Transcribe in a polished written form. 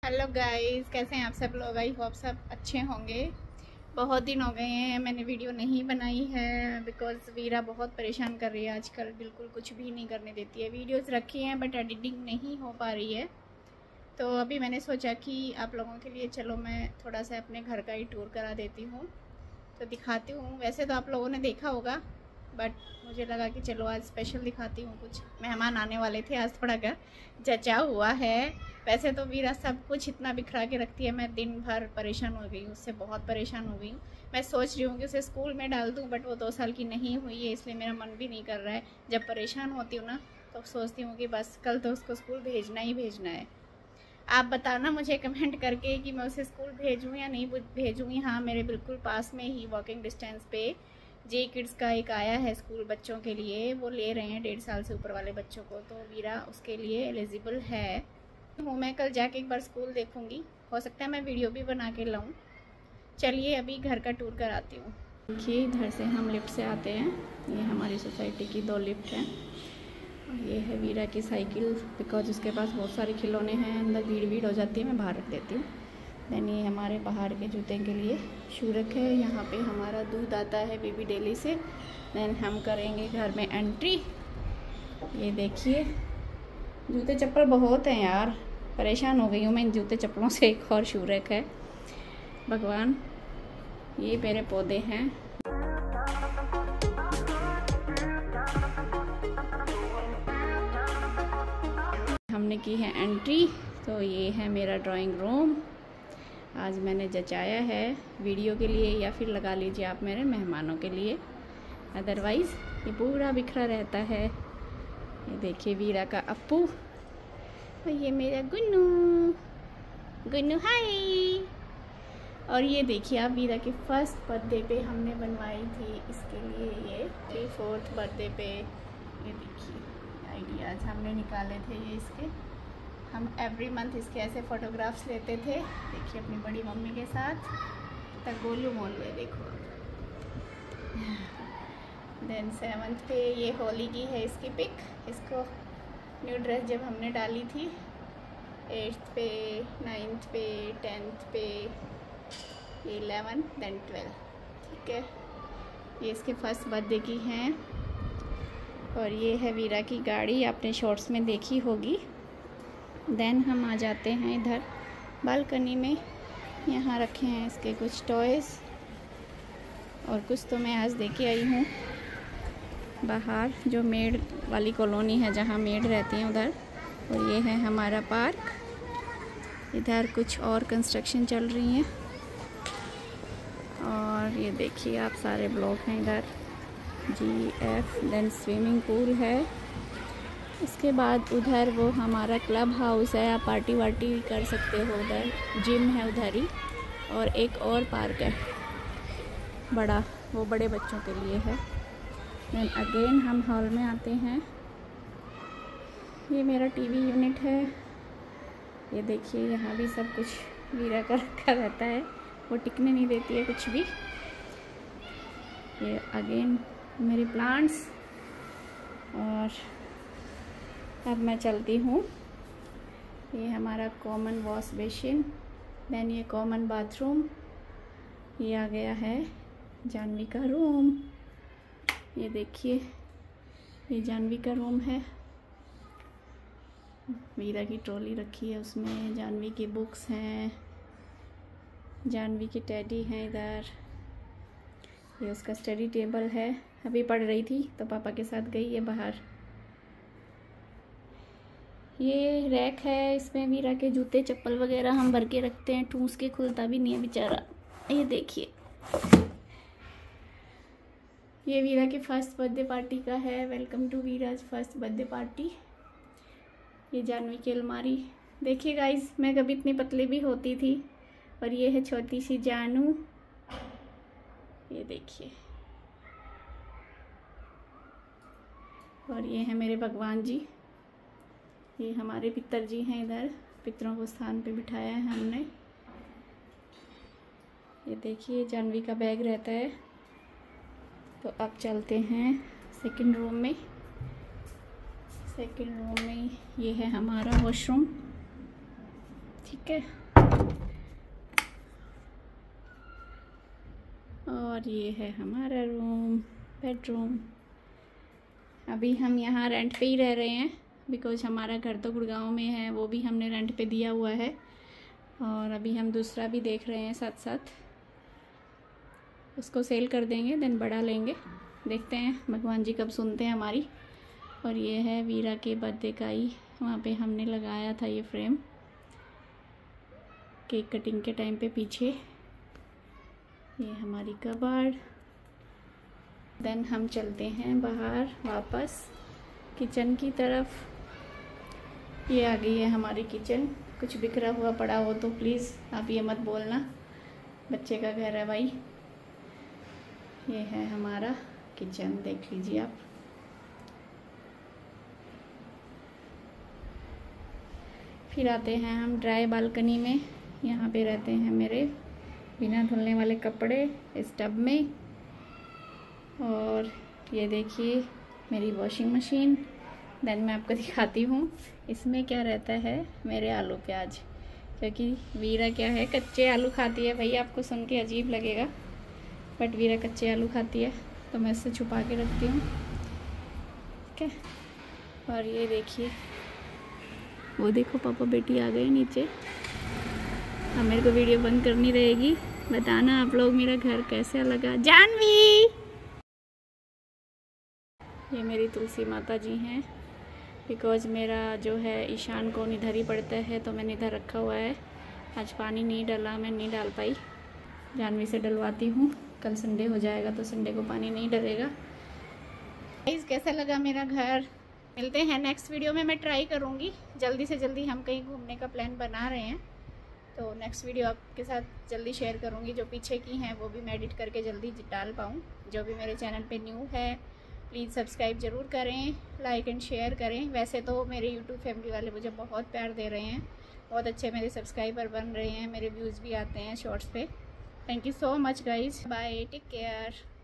Hello guys, कैसे हैं आप सब लोग। आई होप सब अच्छे होंगे। बहुत दिन हो गए हैं मैंने वीडियो नहीं बनाई है बिकॉज़ वीरा बहुत परेशान कर रही है आजकल। बिल्कुल कुछ भी नहीं करने देती है। वीडियोस रखी हैं बट एडिटिंग नहीं हो पा रही है। तो अभी मैंने सोचा कि आप लोगों के लिए चलो मैं थोड़ा सा अपने घर का ही टूर करा देती हूँ, तो दिखाती हूँ। वैसे तो आप लोगों ने देखा होगा बट मुझे लगा कि चलो आज स्पेशल दिखाती हूँ। कुछ मेहमान आने वाले थे, आज थोड़ा घर जचा हुआ है। वैसे तो वीरा सब कुछ इतना बिखरा के रखती है, मैं दिन भर परेशान हो गई हूँ उससे, बहुत परेशान हो गई हूँ। मैं सोच रही हूँ कि उसे स्कूल में डाल दूँ बट वो 2 साल की नहीं हुई है, इसलिए मेरा मन भी नहीं कर रहा है। जब परेशान होती हूँ ना तो सोचती हूँ कि बस कल तो उसको स्कूल भेजना ही भेजना है। आप बताना मुझे कमेंट करके कि मैं उसे स्कूल भेजूँ या नहीं भेजूँगी। हाँ, मेरे बिल्कुल पास में ही वॉकिंग डिस्टेंस पे जे किड्स का एक आया है स्कूल बच्चों के लिए। वो ले रहे हैं 1.5 साल से ऊपर वाले बच्चों को, तो वीरा उसके लिए एलिजिबल है। मैं कल जाके एक बार स्कूल देखूँगी, हो सकता है मैं वीडियो भी बना के लाऊँ। चलिए अभी घर का टूर कराती हूँ। देखिए इधर से हम लिफ्ट से आते हैं। ये हमारी सोसाइटी की 2 लिफ्ट हैं। ये है वीरा की साइकिल, बिकॉज उसके पास बहुत सारे खिलौने हैं, अंदर भीड़ हो जाती है, मैं बाहर रख देती हूँ। देन ये हमारे बाहर के जूते के लिए शू रखे है। यहाँ पे हमारा दूध आता है बेबी डेली से। देन हम करेंगे घर में एंट्री। ये देखिए जूते चप्पल बहुत हैं यार, परेशान हो गई हूँ मैं इन जूते चप्पलों से। एक और शू रैक है। भगवान, ये मेरे पौधे हैं। हमने की है एंट्री, तो ये है मेरा ड्राइंग रूम। आज मैंने जचाया है वीडियो के लिए, या फिर लगा लीजिए आप मेरे मेहमानों के लिए। अदरवाइज़ ये पूरा बिखरा रहता है। ये देखिए वीरा का अप्पू, और ये मेरा गुन्नू। गुन्नू हाय। और ये देखिए आप वीरा के फर्स्ट बर्थडे पे हमने बनवाई थी इसके लिए, ये 4th बर्थडे पे। ये देखिए आइडियाज़ हमने निकाले थे ये इसके। हम एवरी मंथ इसके ऐसे फ़ोटोग्राफ्स लेते थे। देखिए अपनी बड़ी मम्मी के साथ तक गोलू मोल में देखो। देन 7th पे ये होली की है इसकी पिक। इसको न्यू ड्रेस जब हमने डाली थी। 8th पे, 9th पे, 10th पे, 11 देन 12। ठीक है, ये इसके फर्स्ट बर्थडे की हैं। और ये है वीरा की गाड़ी, आपने शॉर्ट्स में देखी होगी। देन हम आ जाते हैं इधर बालकनी में। यहाँ रखे हैं इसके कुछ टॉयज़, और कुछ तो मैं आज देके आई हूँ बाहर, जो मेड वाली कॉलोनी है जहाँ मेड रहती हैं उधर। और ये है हमारा पार्क। इधर कुछ और कंस्ट्रक्शन चल रही हैं। और ये देखिए आप सारे ब्लॉक हैं इधर, GF। देन स्विमिंग पूल है। इसके बाद उधर वो हमारा क्लब हाउस है, आप पार्टी वार्टी कर सकते हो उधर। जिम है उधर ही। और एक और पार्क है बड़ा, वो बड़े बच्चों के लिए है। देन अगेन हम हॉल में आते हैं। ये मेरा टीवी यूनिट है। ये देखिए यहाँ भी सब कुछ वीरा का रखा रहता है, वो टिकने नहीं देती है कुछ भी। ये अगेन मेरे प्लांट्स। और अब मैं चलती हूँ। ये हमारा कॉमन वॉश बेसिन। देन ये कॉमन बाथरूम। ये आ गया है जानवी का रूम। ये देखिए ये जानवी का रूम है। वीरा की ट्रॉली रखी है, उसमें जानवी की बुक्स हैं, जानवी की टेडी हैं इधर। ये उसका स्टडी टेबल है, अभी पढ़ रही थी तो पापा के साथ गई है बाहर। ये रैक है, इसमें वीरा के जूते चप्पल वगैरह हम भर के रखते हैं। ठूस के खुलता भी नहीं है बेचारा। ये देखिए ये वीरा की फर्स्ट बर्थडे पार्टी का है। Welcome to Viraj first birthday party. ये जानवी की अलमारी। देखिए गाइस, मैं कभी इतनी पतली भी होती थी। और ये है छोटी सी जानू। ये देखिए, और ये है मेरे भगवान जी। ये हमारे पितर जी हैं इधर, पितरों को स्थान पे बिठाया है हमने। ये देखिए जानवी का बैग रहता है। तो अब चलते हैं सेकंड रूम में। सेकंड रूम में ये है हमारा वॉशरूम। ठीक है। और ये है हमारा रूम, बेडरूम। अभी हम यहाँ रेंट पे ही रह रहे हैं बिकॉज़ हमारा घर तो गुड़गांव में है, वो भी हमने रेंट पे दिया हुआ है। और अभी हम दूसरा भी देख रहे हैं साथ साथ, उसको सेल कर देंगे, देन बड़ा लेंगे। देखते हैं भगवान जी कब सुनते हैं हमारी। और ये है वीरा के बर्थडे का ही, वहाँ पे हमने लगाया था ये फ्रेम केक कटिंग के टाइम पे पीछे। ये हमारी कबाड़। देन हम चलते हैं बाहर वापस किचन की तरफ। ये आ गई है हमारी किचन। कुछ बिखरा हुआ पड़ा हो तो प्लीज़ आप ये मत बोलना, बच्चे का घर है भाई। ये है हमारा किचन, देख लीजिए आप। फिर आते हैं हम ड्राई बालकनी में। यहाँ पे रहते हैं मेरे बिना धुलने वाले कपड़े इस टब में। और ये देखिए मेरी वॉशिंग मशीन। देन मैं आपको दिखाती हूँ इसमें क्या रहता है, मेरे आलू प्याज। क्योंकि वीरा क्या है, कच्चे आलू खाती है। भाई आपको सुन के अजीब लगेगा बट वीरा कच्चे आलू खाती है, तो मैं इसे छुपा के रखती हूँ, ठीक है। और ये देखिए, वो देखो पापा बेटी आ गए नीचे। अब मेरे को वीडियो बंद करनी रहेगी। बताना आप लोग मेरा घर कैसा लगा। जानवी, ये मेरी तुलसी माता जी हैं। बिकॉज़ मेरा जो है ईशान कोण इधर ही पड़ता है, तो मैंने इधर रखा हुआ है। आज पानी नहीं डाला, मैं नहीं डाल पाई, जानवी से डलवाती हूँ। कल संडे हो जाएगा तो संडे को पानी नहीं डलेगा। गाइस कैसा लगा मेरा घर, मिलते हैं नेक्स्ट वीडियो में। मैं ट्राई करूँगी जल्दी से जल्दी, हम कहीं घूमने का प्लान बना रहे हैं, तो नेक्स्ट वीडियो आपके साथ जल्दी शेयर करूँगी। जो पीछे की हैं वो भी मैं एडिट करके जल्दी डाल पाऊँ। जो भी मेरे चैनल पे न्यू है प्लीज़ सब्सक्राइब ज़रूर करें, लाइक एंड शेयर करें। वैसे तो मेरे यूट्यूब फैमिली वाले मुझे बहुत प्यार दे रहे हैं, बहुत अच्छे मेरे सब्सक्राइबर बन रहे हैं, मेरे व्यूज़ भी आते हैं शॉर्ट्स पे। Thank you so much guys, bye, take care.